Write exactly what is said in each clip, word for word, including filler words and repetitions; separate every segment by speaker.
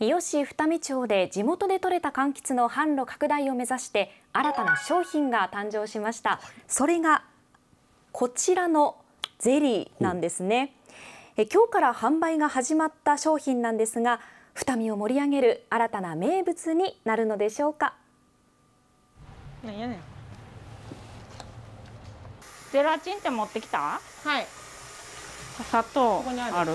Speaker 1: 伊予市二見町で地元で採れた柑橘の販路拡大を目指して新たな商品が誕生しました。それがこちらのゼリーなんですね。え今日から販売が始まった商品なんですが、二見を盛り上げる新たな名物になるのでしょうか。
Speaker 2: なんやねん。
Speaker 3: ゼラチンって持ってきた？
Speaker 2: はい。
Speaker 3: 砂糖
Speaker 2: ここにある。
Speaker 3: ある。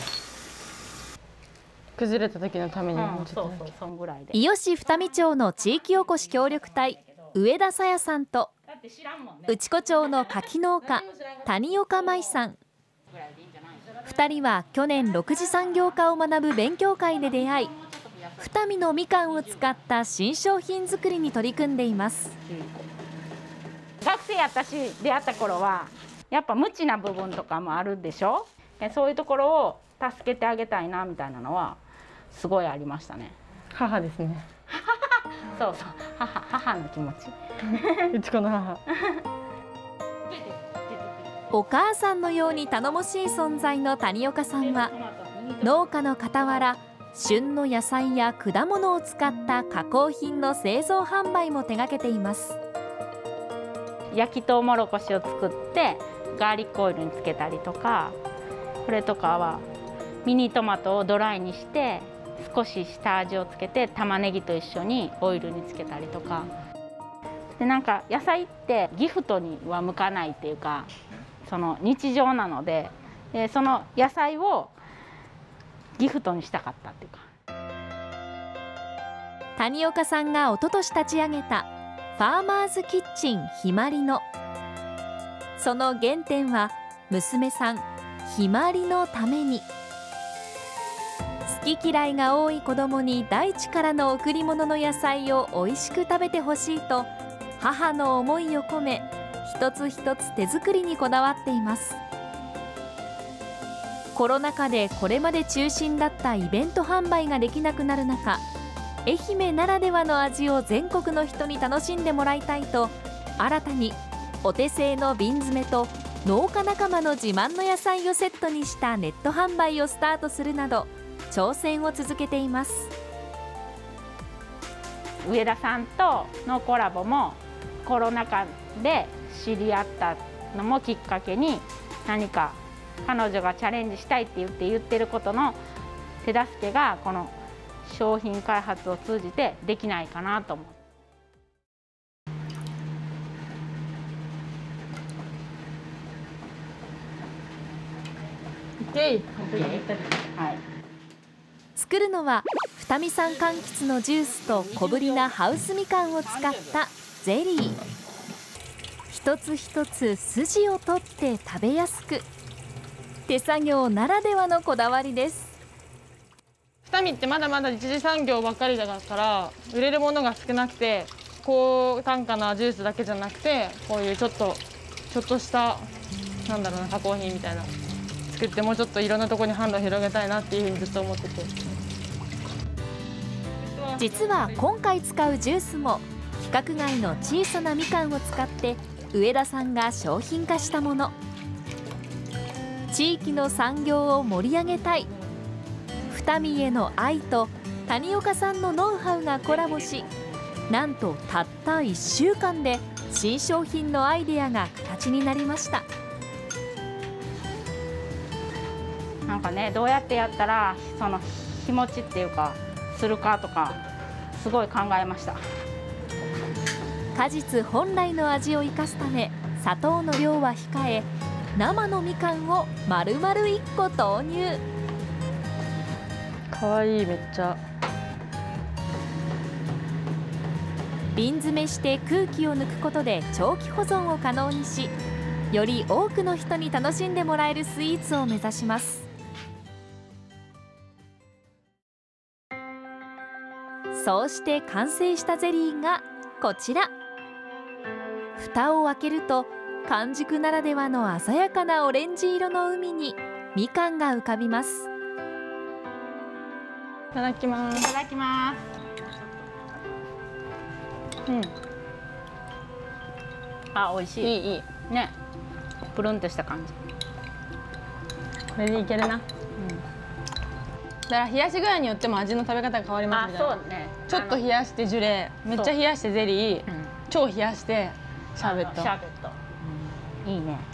Speaker 2: 崩れた時のためにもうちょっとだけ。
Speaker 3: そうそう、そんぐらいで。
Speaker 4: 伊予市二見町の地域おこし協力隊上田さやさんと内子町の柿農家谷岡舞さん、ふたりは去年ろく次産業科を学ぶ勉強会で出会い、二見のみかんを使った新商品作りに取り組んでいます。
Speaker 3: 学生やったし出会った頃はやっぱ無知な部分とかもあるでしょ。そういうところを助けてあげたいなみたいなのはすごいありましたね。
Speaker 2: 母ですね。
Speaker 3: そうそう、母母の気持ち。
Speaker 2: うちこの母。
Speaker 4: お母さんのように頼もしい存在の谷岡さんは農家の傍ら旬の野菜や果物を使った加工品の製造販売も手掛けています。
Speaker 3: 焼きとうもろこしを作ってガーリックオイルにつけたりとか、これとかはミニトマトをドライにして少し下味をつけて玉ねぎと一緒にオイルにつけたりとかで、なんか野菜ってギフトには向かないっていうか、その日常なので、でその野菜をギフトにしたかったっていうか。
Speaker 4: 谷岡さんが一昨年立ち上げたファーマーズキッチンひまりの、その原点は娘さんひまりのために。好き嫌いが多い子どもに大地からの贈り物の野菜をおいしく食べてほしいと母の思いを込め一つ一つ手作りにこだわっています。コロナ禍でこれまで中心だったイベント販売ができなくなる中、愛媛ならではの味を全国の人に楽しんでもらいたいと、新たにお手製の瓶詰めと農家仲間の自慢の野菜をセットにしたネット販売をスタートするなど挑戦を続けています。
Speaker 3: 上田さんとのコラボもコロナ禍で知り合ったのもきっかけに、何か彼女がチャレンジしたいって言って言ってることの手助けがこの商品開発を通じてできないかなと思う。
Speaker 2: イエイ。
Speaker 3: はい。
Speaker 4: 作るのは二見産柑橘のジュースと小ぶりなハウスみかんを使ったゼリー。一つ一つ筋を取って食べやすく、手作業ならではのこだわりです。
Speaker 2: 二見ってまだまだ一次産業ばっかりだから売れるものが少なくて、高単価なジュースだけじゃなくてこういうちょっとちょっとしたなんだろうな加工品みたいな作って、もうちょっといろんなところに販路を広げたいなっていうふうにずっと思ってて。
Speaker 4: 実は今回使うジュースも規格外の小さなみかんを使って上田さんが商品化したもの。地域の産業を盛り上げたい、二見への愛と谷岡さんのノウハウがコラボし、なんとたったいっしゅうかんで新商品のアイデアが形になりました。
Speaker 3: なんかね、どうやってやったらその日持ちっていうかするかとかすごい考えました。
Speaker 4: 果実本来の味を生かすため砂糖の量は控え、生のみかんを丸々いっこ投入。
Speaker 2: かわいい、めっちゃ。
Speaker 4: 瓶詰めして空気を抜くことで長期保存を可能にし、より多くの人に楽しんでもらえるスイーツを目指します。そうして完成したゼリーがこちら。蓋を開けると完熟ならではの鮮やかなオレンジ色の海にみかんが浮かびます。
Speaker 2: いただきます。
Speaker 3: いただきます。うん。あ、美味しい。
Speaker 2: いいいい。
Speaker 3: ね。プルンとした感じ。
Speaker 2: これでいけるな。うん。 だから冷やし具合によっても味の食べ方が変わりますみたいな。
Speaker 3: そうね。
Speaker 2: ちょっと冷やしてジュレ、めっちゃ冷やしてゼリー、超冷やしてシャーベット。
Speaker 3: シャーベット。いいね。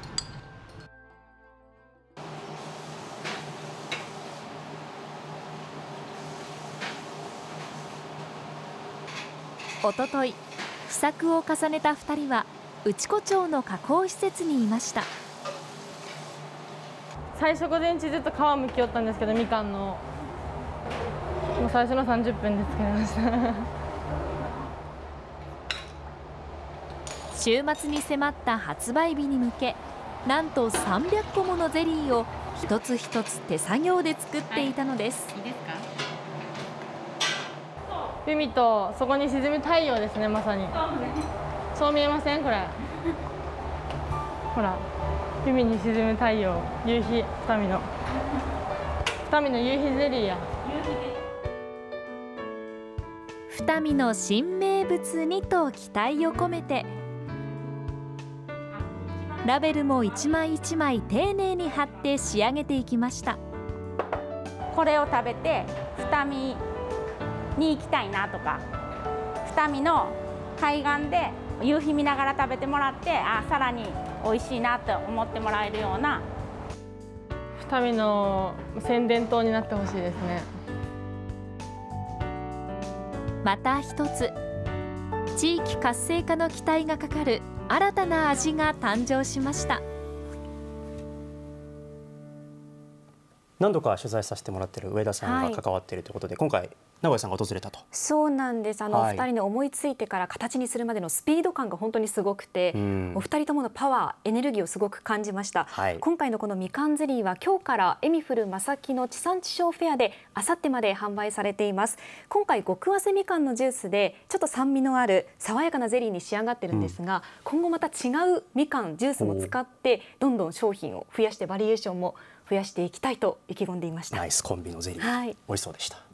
Speaker 4: おととい試作を重ねたふたりは内子町の加工施設にいました。
Speaker 2: 最初午前中ずっと皮むきよったんですけど、みかんのもう最初のさんじゅっぷんで作れました
Speaker 4: 週末に迫った発売日に向け、なんとさんびゃっこものゼリーを一つ一つ手作業で作っていたのです。
Speaker 3: いいですか？
Speaker 2: 海とそこに沈む太陽ですね、まさに。そう見えませんこれほら、海に沈む太陽、夕日、二見の二見の夕日ゼリーや。
Speaker 4: 二見の新名物にと期待を込めて、ラベルも一枚一枚丁寧に貼って仕上げていきました。
Speaker 3: これを食べて二見に行きたいなとか、二見の海岸で夕日見ながら食べてもらって、あ、さらに美味しいなと思ってもらえるような
Speaker 2: 二見の宣伝塔になってほしいですね。
Speaker 4: また一つ、地域活性化の期待がかかる新たな味が誕生しました。
Speaker 5: 何度か取材させてもらっている上田さんが関わっているということで、はい、今回名古屋さんが訪れたと。
Speaker 1: そうなんです。あの、
Speaker 5: はい、
Speaker 1: お二人の思いついてから形にするまでのスピード感が本当にすごくて、うん、お二人とものパワー、エネルギーをすごく感じました、はい、今回のこのみかんゼリーは今日からエミフル正木の地産地消フェアであさってまで販売されています。今回極早生みかんのジュースでちょっと酸味のある爽やかなゼリーに仕上がってるんですが、うん、今後また違うみかんジュースも使ってどんどん商品を増やしてバリエーションも増やしていきたいと意気込んでいました。
Speaker 5: ナイスコンビのゼリー、
Speaker 1: はい、
Speaker 5: 美味しそうでした。